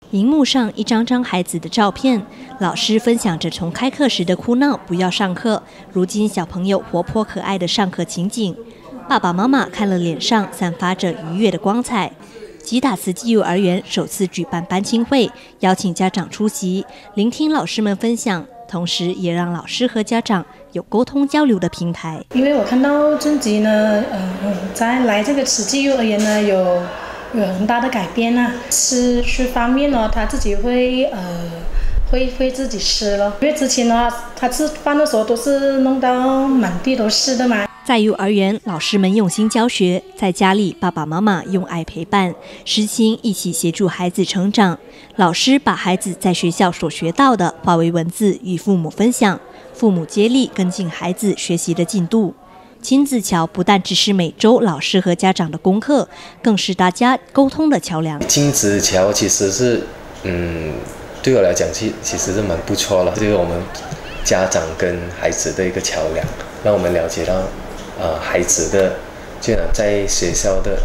荧幕上一张张孩子的照片，老师分享着从开课时的哭闹不要上课，如今小朋友活泼可爱的上课情景。爸爸妈妈看了脸上散发着愉悦的光彩。吉打慈济幼儿园首次举办班亲会，邀请家长出席，聆听老师们分享，同时也让老师和家长有沟通交流的平台。 因为我看到自己呢，在来这个慈济幼儿园呢，有很大的改变啊。吃方面呢，他自己会自己吃了，因为之前呢，他吃饭的时候都是弄到满地都是的嘛。 在幼儿园，老师们用心教学；在家里，爸爸妈妈用爱陪伴，师亲一起协助孩子成长。老师把孩子在学校所学到的化为文字与父母分享，父母接力跟进孩子学习的进度。亲子桥不但只是每周老师和家长的功课，更是大家沟通的桥梁。 亲子桥其实是，对我来讲其实是蛮不错了，就是我们家长跟孩子的一个桥梁，让我们了解到。孩子的在学校的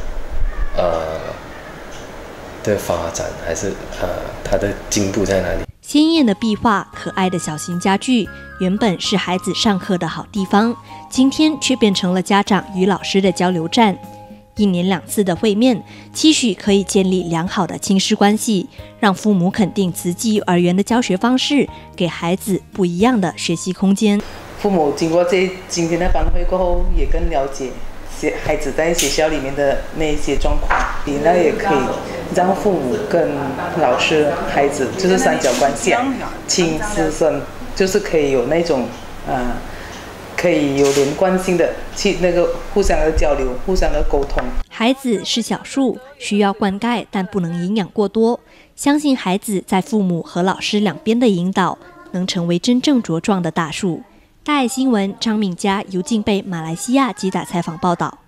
发展，还是他的进步在哪里？ 鲜艳的壁画、可爱的小型家具，原本是孩子上课的好地方，今天却变成了家长与老师的交流站。1年2次的会面，期许可以建立良好的亲师关系，让父母肯定慈济幼儿园的教学方式，给孩子不一样的学习空间。 父母经过今天的班会过后，也更了解孩子在学校里面的那一些状况，那也可以让父母跟老师、孩子就是三角关系，亲师生，就是可以有那种可以有连贯性的去那个互相的交流、互相的沟通。 孩子是小树，需要灌溉，但不能营养过多。相信孩子在父母和老师两边的引导，能成为真正茁壮的大树。大爱新闻张敏佳、尤敬贝，马来西亚吉打采访报道。